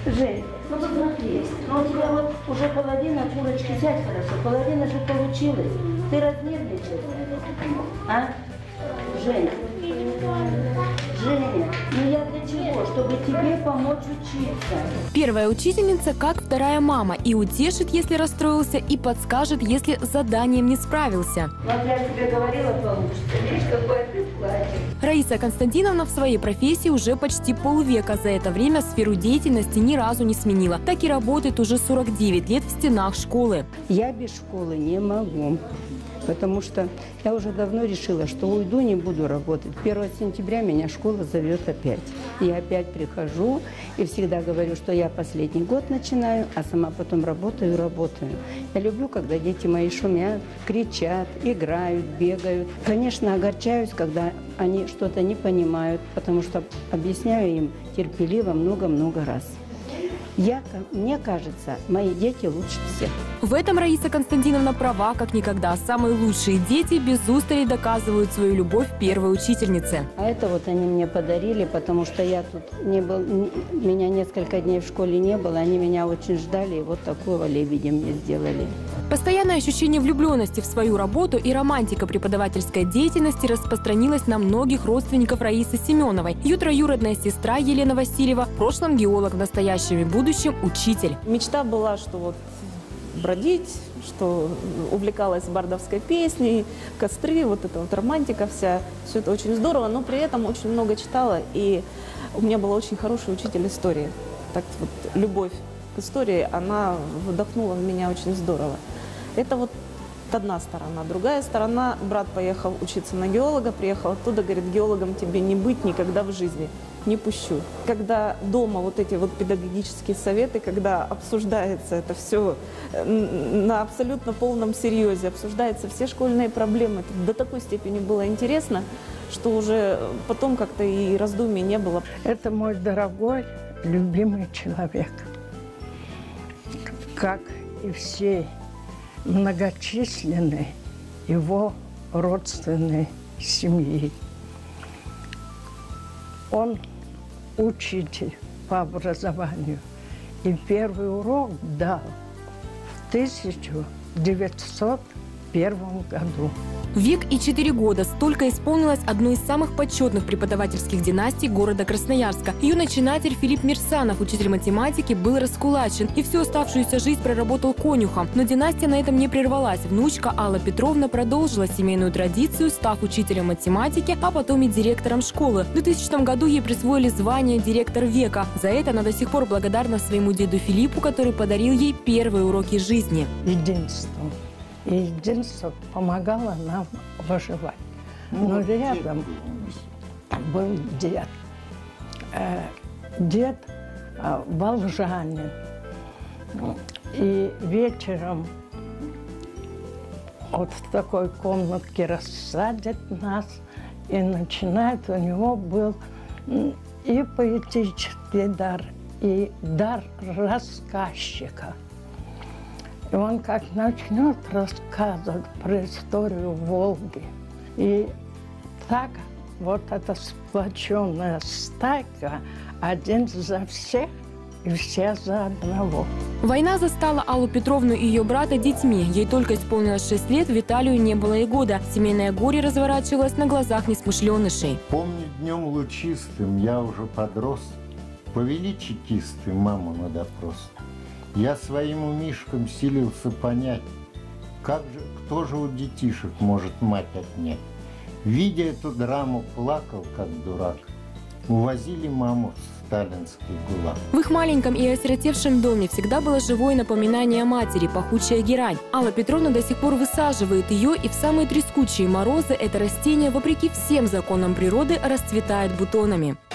Жень, ну посмотри, ну у тебя вот уже половина курочки, сядь хорошо, половина же получилась. Ты разнервничалась, а? Жень, Женя, ну я для чего? Чтобы тебе помочь учиться. Первая учительница как вторая мама, и утешит, если расстроился, и подскажет, если с заданием не справился. Вот я тебе говорила, получится. Видишь, какое ты платье. Раиса Константиновна в своей профессии уже почти полвека. За это время сферу деятельности ни разу не сменила. Так и работает уже 49 лет в стенах школы. Я без школы не могу. Потому что я уже давно решила, что уйду, не буду работать. 1 сентября меня школа зовет опять. Я опять прихожу и всегда говорю, что я последний год начинаю, а сама потом работаю. Я люблю, когда дети мои шумят, кричат, играют, бегают. Конечно, огорчаюсь, когда они что-то не понимают, потому что объясняю им терпеливо много-много раз. Мне кажется, мои дети лучше всех. В этом Раиса Константиновна права как никогда. Самые лучшие дети без устали доказывают свою любовь первой учительнице. А это вот они мне подарили, потому что я тут не был, меня несколько дней в школе не было, они меня очень ждали, и вот такого лебедя мне сделали. Постоянное ощущение влюбленности в свою работу и романтика преподавательской деятельности распространилась на многих родственников Раисы Семеновой. Ее троюродная сестра Елена Васильева, в прошлом геолог, в настоящем и будущем учитель. Мечта была, что вот бродить, что увлекалась бардовской песней, костры, вот эта вот романтика вся. Все это очень здорово, но при этом очень много читала, и у меня был очень хороший учитель истории. Так вот, любовь к истории, она вдохнула в меня очень здорово. Это вот одна сторона. Другая сторона, брат поехал учиться на геолога, приехал оттуда, говорит, геологом тебе не быть никогда в жизни, не пущу. Когда дома вот эти вот педагогические советы, когда обсуждается это все на абсолютно полном серьезе, обсуждаются все школьные проблемы, это до такой степени было интересно, что уже потом как-то и раздумий не было. Это мой дорогой, любимый человек, как и все многочисленные его родственные семьи. Он учитель по образованию. И первый урок дал в 1901 году. Век и 4 года. Столько исполнилось одной из самых почетных преподавательских династий города Красноярска. Ее начинатель Филипп Мирсанов, учитель математики, был раскулачен и всю оставшуюся жизнь проработал конюхом. Но династия на этом не прервалась. Внучка Алла Петровна продолжила семейную традицию, став учителем математики, а потом и директором школы. В 2000 году ей присвоили звание «Директор века». За это она до сих пор благодарна своему деду Филиппу, который подарил ей первые уроки жизни. И единство помогало нам выживать. Но рядом был дед. Дед волжанин. И вечером вот в такой комнатке рассадит нас и начинает. У него был и поэтический дар, и дар рассказчика. И он как начнет рассказывать про историю Волги. И так вот эта сплоченная стайка, один за всех и все за одного. Война застала Аллу Петровну и ее брата детьми. Ей только исполнилось 6 лет, Виталию не было и года. Семейное горе разворачивалось на глазах несмышленышей. Помню, днем лучистым, я уже подрос, повели чекисты маму на допрос. Я своим умишкам силился понять, кто же у детишек может мать отнять. Видя эту драму, плакал, как дурак. Увозили маму в сталинский ГУЛАГ. В их маленьком и осиротевшем доме всегда было живое напоминание о матери, пахучая герань. Алла Петровна до сих пор высаживает ее, и в самые трескучие морозы это растение, вопреки всем законам природы, расцветает бутонами.